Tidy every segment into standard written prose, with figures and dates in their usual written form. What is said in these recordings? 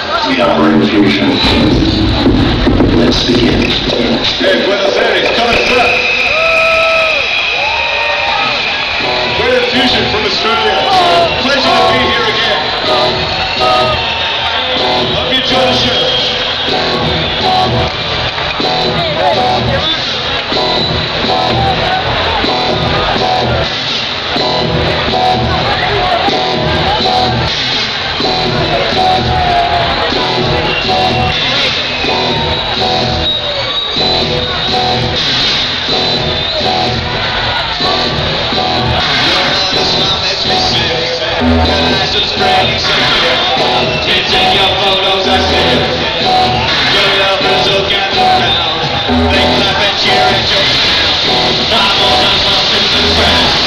We are in fusion. Let's begin. Hey, Buenos Aires, coming up. We're in fusion from Australia. Pleasure to be here again. Hope you enjoy the show. Just praying so clear. Changing your photos, I see. Your lovers look at the ground. They clap and cheer at your sound. I'm on my prison ground.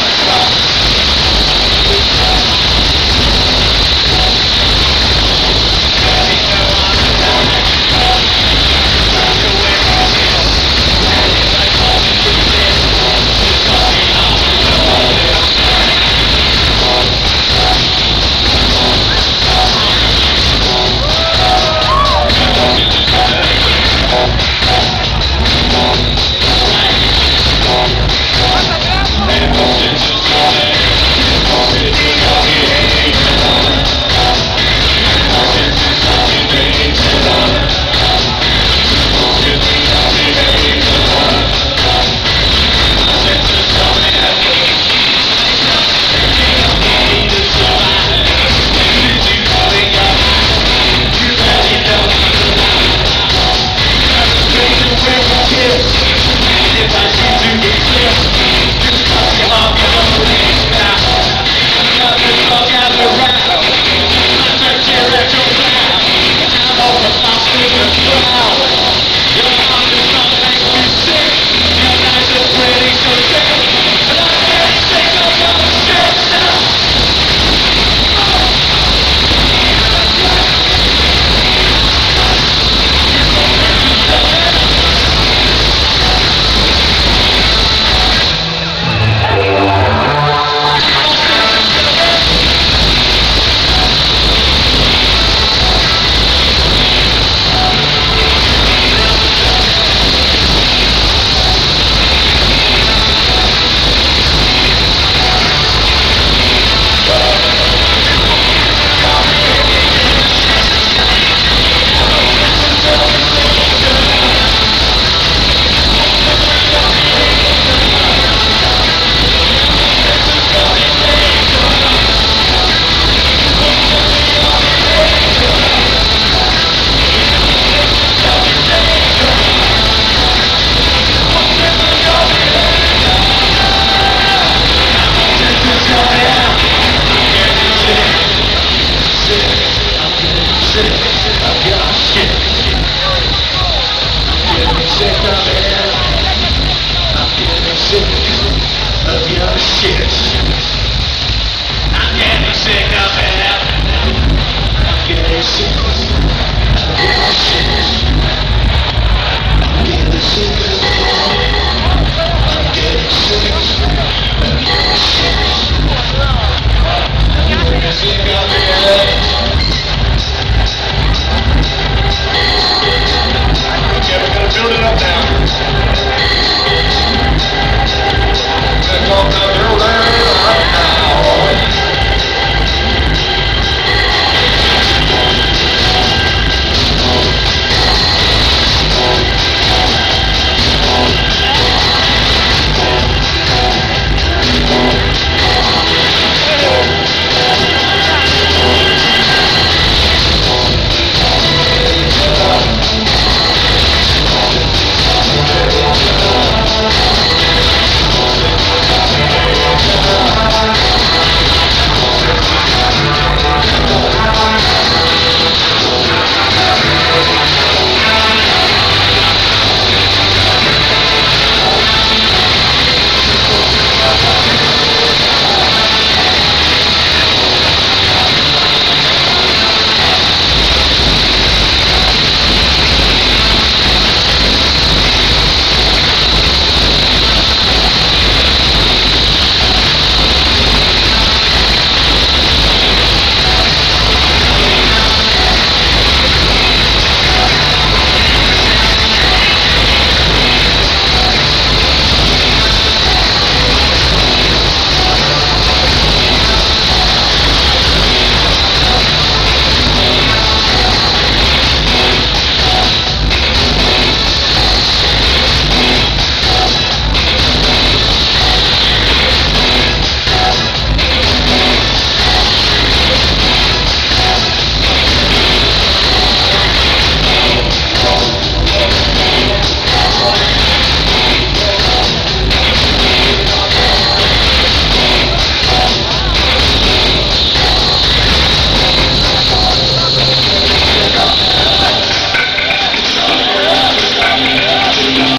I'm getting sick of it. I'm getting sick.